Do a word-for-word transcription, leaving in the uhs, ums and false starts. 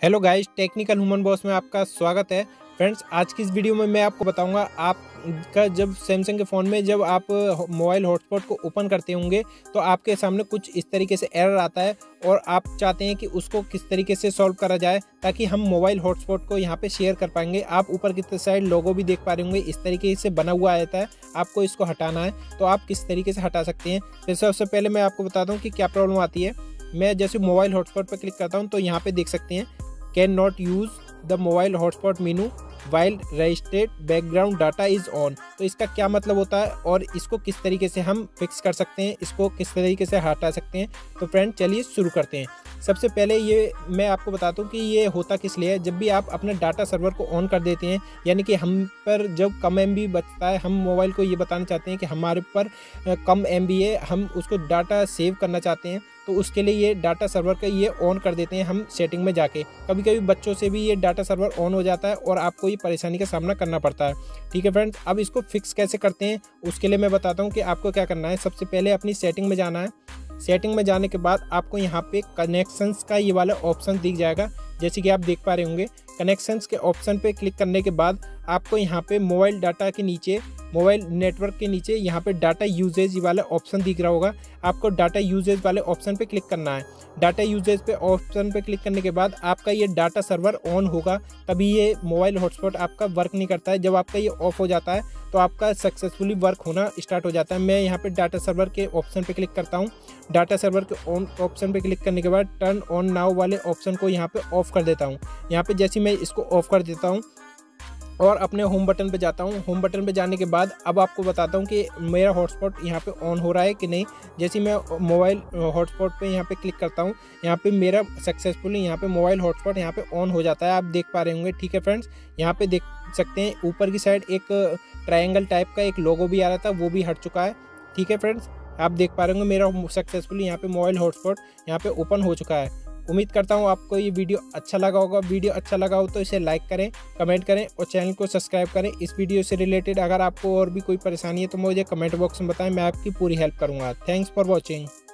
Hello guys, technical human boss में आपका स्वागत है। फ्रेंड्स, आज की इस वीडियो में मैं आपको बताऊंगा आपका जब सैमसंग के फ़ोन में जब आप मोबाइल हॉटस्पॉट को ओपन करते होंगे तो आपके सामने कुछ इस तरीके से एरर आता है और आप चाहते हैं कि उसको किस तरीके से सॉल्व करा जाए ताकि हम मोबाइल हॉटस्पॉट को यहाँ पे शेयर कर पाएंगे। आप ऊपर की साइड लोगो भी देख पा रहे होंगे, इस तरीके से बना हुआ आता है। आपको इसको हटाना है तो आप किस तरीके से हटा सकते हैं। फिर सबसे पहले मैं आपको बताता हूँ कि क्या प्रॉब्लम आती है। मैं जैसे मोबाइल हॉटस्पॉट पर क्लिक करता हूँ तो यहाँ पे देख सकते हैं can not use the mobile hotspot menu while registered background data is on. तो इसका क्या मतलब होता है और इसको किस तरीके से हम फिक्स कर सकते हैं, इसको किस तरीके से हटा सकते हैं। तो फ्रेंड चलिए शुरू करते हैं। सबसे पहले ये मैं आपको बताता हूँ कि ये होता किस लिए है। जब भी आप अपने डाटा सर्वर को ऑन कर देते हैं, यानी कि हम पर जब कम एम बी बचता है, हम मोबाइल को ये बताना चाहते हैं कि हमारे पर कम एम बी है, हम उसको डाटा सेव करना चाहते हैं, तो उसके लिए ये डाटा सर्वर का ये ऑन कर देते हैं हम सेटिंग में जाके। कभी कभी बच्चों से भी ये डाटा सर्वर ऑन हो जाता है और आपको ये परेशानी का सामना करना पड़ता है। ठीक है फ्रेंड्स, अब इसको फिक्स कैसे करते हैं उसके लिए मैं बताता हूँ कि आपको क्या करना है। सबसे पहले अपनी सेटिंग में जाना है। सेटिंग में जाने के बाद आपको यहाँ पे कनेक्शंस का ये वाला ऑप्शन दिख जाएगा, जैसे कि आप देख पा रहे होंगे। कनेक्शंस के ऑप्शन पे क्लिक करने के बाद आपको यहाँ पे मोबाइल डाटा के नीचे, मोबाइल नेटवर्क के नीचे यहाँ पे डाटा यूजेज वाला ऑप्शन दिख रहा होगा। आपको डाटा यूजेज वाले ऑप्शन पे क्लिक करना है। डाटा यूजेज पे ऑप्शन पे क्लिक करने के बाद आपका ये डाटा सर्वर ऑन होगा, तभी ये मोबाइल हॉटस्पॉट आपका वर्क नहीं करता है। जब आपका ये ऑफ हो जाता है तो आपका सक्सेसफुली वर्क होना स्टार्ट हो जाता है। मैं यहाँ पे डाटा सर्वर के ऑप्शन पे क्लिक करता हूँ। डाटा सर्वर के ऑन ऑप्शन पे क्लिक करने के बाद टर्न ऑन नाउ वाले ऑप्शन को यहाँ पे ऑफ कर देता हूँ। यहाँ पे जैसे मैं इसको ऑफ कर देता हूँ और अपने होम बटन पे जाता हूँ। होम बटन पे जाने के बाद अब आपको बताता हूँ कि मेरा हॉटस्पॉट यहाँ पे ऑन हो रहा है कि नहीं। जैसे मैं मोबाइल हॉटस्पॉट पे यहाँ पे क्लिक करता हूँ, यहाँ पे मेरा सक्सेसफुली यहाँ पे मोबाइल हॉटस्पॉट यहाँ पे ऑन हो जाता है। आप देख पा रहे होंगे। ठीक है फ्रेंड्स, यहाँ पे देख सकते हैं ऊपर की साइड एक ट्रायंगल टाइप का एक लोगो भी आ रहा था, वो भी हट चुका है। ठीक है फ्रेंड्स, आप देख पा रहे होंगे मेरा सक्सेसफुली यहाँ पे मोबाइल हॉटस्पॉट यहाँ पे ओपन हो चुका है। उम्मीद करता हूँ आपको ये वीडियो अच्छा लगा होगा। वीडियो अच्छा लगा हो तो इसे लाइक करें, कमेंट करें और चैनल को सब्सक्राइब करें। इस वीडियो से रिलेटेड अगर आपको और भी कोई परेशानी है तो मुझे कमेंट बॉक्स में बताएं, मैं आपकी पूरी हेल्प करूँगा। Thanks for watching.